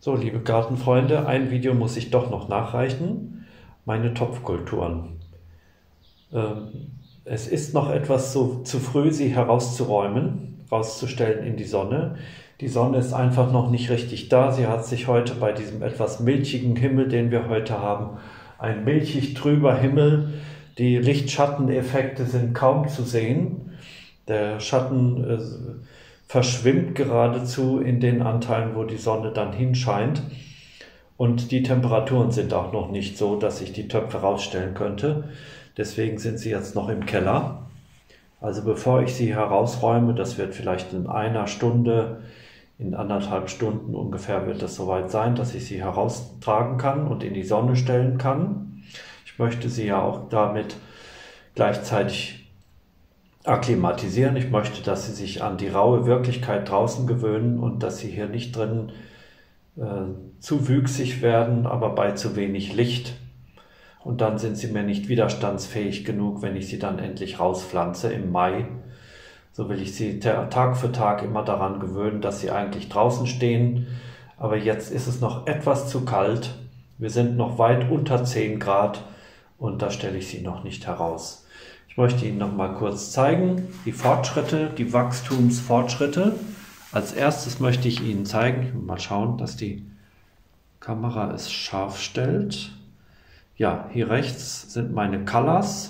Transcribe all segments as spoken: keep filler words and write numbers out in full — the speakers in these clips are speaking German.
So, liebe Gartenfreunde, ein Video muss ich doch noch nachreichen. Meine Topfkulturen. Ähm, es ist noch etwas zu, zu früh, sie herauszuräumen, rauszustellen in die Sonne. Die Sonne ist einfach noch nicht richtig da. Sie hat sich heute bei diesem etwas milchigen Himmel, den wir heute haben, ein milchig trüber Himmel. Die Licht-Schatten-Effekte sind kaum zu sehen. Der Schatten äh, verschwimmt geradezu in den Anteilen, wo die Sonne dann hinscheint. Und die Temperaturen sind auch noch nicht so, dass ich die Töpfe rausstellen könnte. Deswegen sind sie jetzt noch im Keller. Also bevor ich sie herausräume, das wird vielleicht in einer Stunde, in anderthalb Stunden ungefähr wird es soweit sein, dass ich sie heraustragen kann und in die Sonne stellen kann. Ich möchte sie ja auch damit gleichzeitig akklimatisieren. Ich möchte, dass sie sich an die raue Wirklichkeit draußen gewöhnen und dass sie hier nicht drin äh, zu wüchsig werden, aber bei zu wenig Licht. Und dann sind sie mir nicht widerstandsfähig genug, wenn ich sie dann endlich rauspflanze im Mai. So will ich sie Tag für Tag immer daran gewöhnen, dass sie eigentlich draußen stehen. Aber jetzt ist es noch etwas zu kalt. Wir sind noch weit unter zehn Grad und da stelle ich sie noch nicht heraus. Ich möchte Ihnen noch mal kurz zeigen, die Fortschritte, die Wachstumsfortschritte. Als erstes möchte ich Ihnen zeigen, ich will mal schauen, dass die Kamera es scharf stellt. Ja, hier rechts sind meine Callas.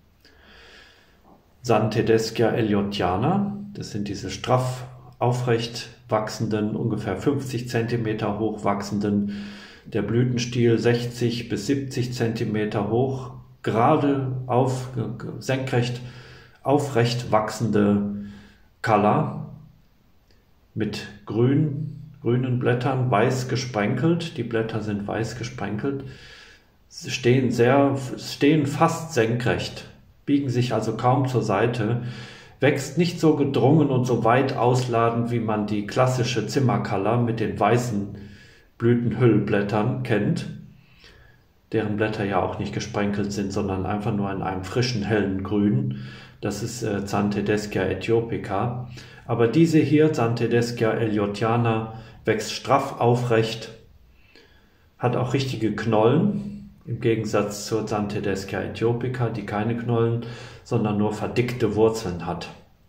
Xanthedeschia elliottiana, das sind diese straff aufrecht wachsenden, ungefähr fünfzig Zentimeter hoch wachsenden, der Blütenstiel sechzig bis siebzig Zentimeter hoch, gerade auf, senkrecht, aufrecht wachsende Calla mit grün, grünen Blättern, weiß gesprenkelt, die Blätter sind weiß gesprenkelt, stehen, sehr, stehen fast senkrecht, biegen sich also kaum zur Seite, wächst nicht so gedrungen und so weit ausladend, wie man die klassische Zimmercalla mit den weißen Blütenhüllblättern kennt, deren Blätter ja auch nicht gesprenkelt sind, sondern einfach nur in einem frischen, hellen Grün. Das ist äh, Xanthedeschia aethiopica. Aber diese hier, Xanthedeschia elliottiana, wächst straff aufrecht, hat auch richtige Knollen, im Gegensatz zur Xanthedeschia aethiopica, die keine Knollen, sondern nur verdickte Wurzeln hat.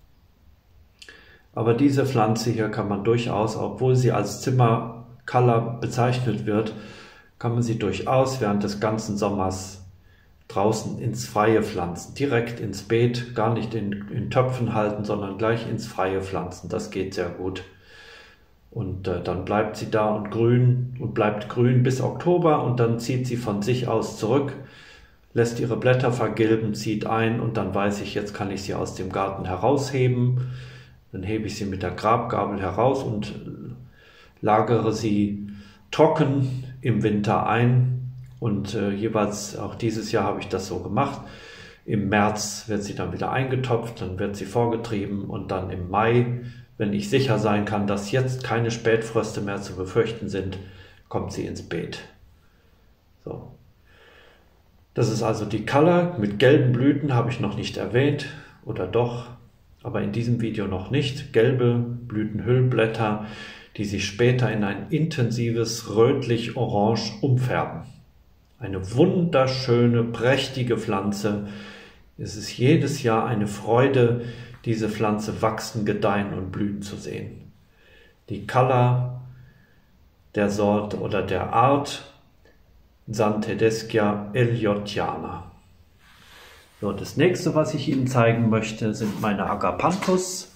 Aber diese Pflanze hier kann man durchaus, obwohl sie als Zimmercalla bezeichnet wird, kann man sie durchaus während des ganzen Sommers draußen ins Freie pflanzen. Direkt ins Beet, gar nicht in, in Töpfen halten, sondern gleich ins Freie pflanzen. Das geht sehr gut. Und äh, dann bleibt sie da und grün und bleibt grün bis Oktober und dann zieht sie von sich aus zurück, lässt ihre Blätter vergilben, zieht ein und dann weiß ich, jetzt kann ich sie aus dem Garten herausheben. Dann hebe ich sie mit der Grabgabel heraus und lagere sie trocken im Winter ein. Und äh, jeweils, auch dieses Jahr habe ich das so gemacht. Im März wird sie dann wieder eingetopft, dann wird sie vorgetrieben und dann im Mai, wenn ich sicher sein kann, dass jetzt keine Spätfröste mehr zu befürchten sind, kommt sie ins Beet. So. Das ist also die Calla mit gelben Blüten, habe ich noch nicht erwähnt, oder doch, aber in diesem Video noch nicht. Gelbe Blütenhüllblätter, die sich später in ein intensives rötlich-orange umfärben. Eine wunderschöne, prächtige Pflanze. Es ist jedes Jahr eine Freude, diese Pflanze wachsen, gedeihen und blühen zu sehen. Die Calla der Sorte oder der Art Xanthedeschia elliottiana. So, das nächste, was ich Ihnen zeigen möchte, sind meine Agapanthus.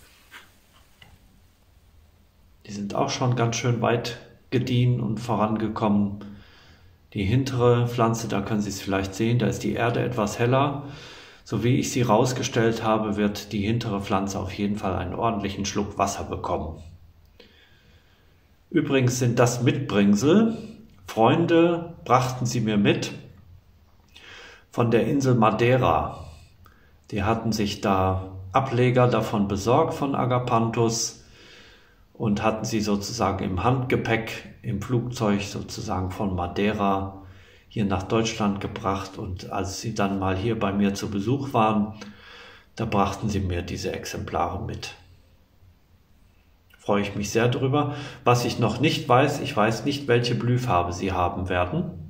Die sind auch schon ganz schön weit gediehen und vorangekommen. Die hintere Pflanze, da können Sie es vielleicht sehen, da ist die Erde etwas heller. So wie ich sie rausgestellt habe, wird die hintere Pflanze auf jeden Fall einen ordentlichen Schluck Wasser bekommen. Übrigens sind das Mitbringsel. Freunde brachten sie mir mit von der Insel Madeira. Die hatten sich da Ableger davon besorgt von Agapanthus und hatten sie sozusagen im Handgepäck, im Flugzeug sozusagen von Madeira hier nach Deutschland gebracht, und als sie dann mal hier bei mir zu Besuch waren, da brachten sie mir diese Exemplare mit. freue ich mich sehr drüber. Was ich noch nicht weiß, ich weiß nicht, welche Blühfarbe sie haben werden.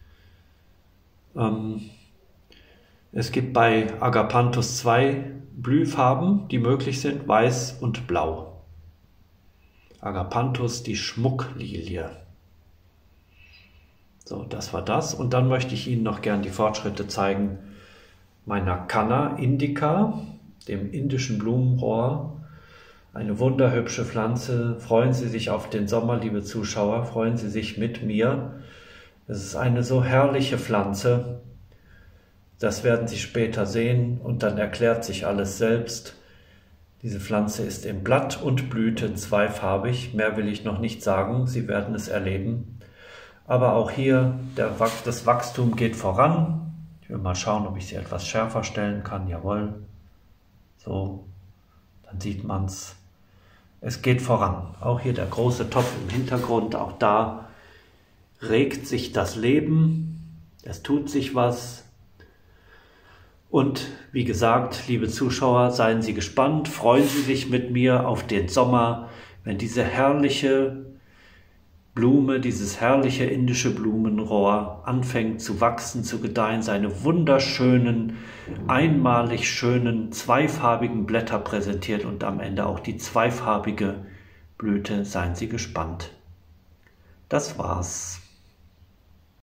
Ähm, es gibt bei Agapanthus zwei Blühfarben, die möglich sind, weiß und blau. Agapanthus, die Schmucklilie. So, das war das. Und dann möchte ich Ihnen noch gern die Fortschritte zeigen meiner Canna indica, dem indischen Blumenrohr. Eine wunderhübsche Pflanze. Freuen Sie sich auf den Sommer, liebe Zuschauer. Freuen Sie sich mit mir. Es ist eine so herrliche Pflanze. Das werden Sie später sehen und dann erklärt sich alles selbst. Diese Pflanze ist in Blatt und Blüte zweifarbig. Mehr will ich noch nicht sagen. Sie werden es erleben. Aber auch hier, der, das Wachstum geht voran. Ich will mal schauen, ob ich sie etwas schärfer stellen kann. Jawohl. So, dann sieht man es. Es geht voran. Auch hier der große Topf im Hintergrund. Auch da regt sich das Leben. Es tut sich was. Und wie gesagt, liebe Zuschauer, seien Sie gespannt. Freuen Sie sich mit mir auf den Sommer, wenn diese herrliche Blume, dieses herrliche indische Blumenrohr anfängt zu wachsen, zu gedeihen, seine wunderschönen, einmalig schönen, zweifarbigen Blätter präsentiert und am Ende auch die zweifarbige Blüte. Seien Sie gespannt. Das war's.